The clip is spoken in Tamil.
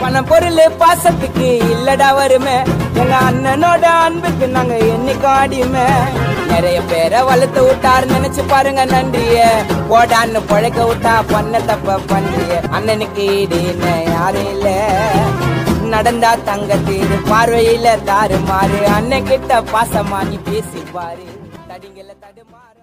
பணம் பொருள் பாசத்துக்கு இல்லடா வருமே, எங்க அண்ணனோட அன்புக்கு நாங்க என்னைக்கும் அடிமை. நிறைய பேரை வளர்த்து விட்டாரு நினைச்சு பாருங்க நன்றிய, போடான்னு பழைக்க விட்டா பண்ண தப்ப பண்றிய. அண்ணனுக்கு ஈடுன்னு யாரும் இல்ல, நடந்தா தங்க தீரு, பார்வையில தாறு மாறு. அண்ணன் கிட்ட பாசமா நீ பேசி பாரு, தடிங்கல தடுமாறு.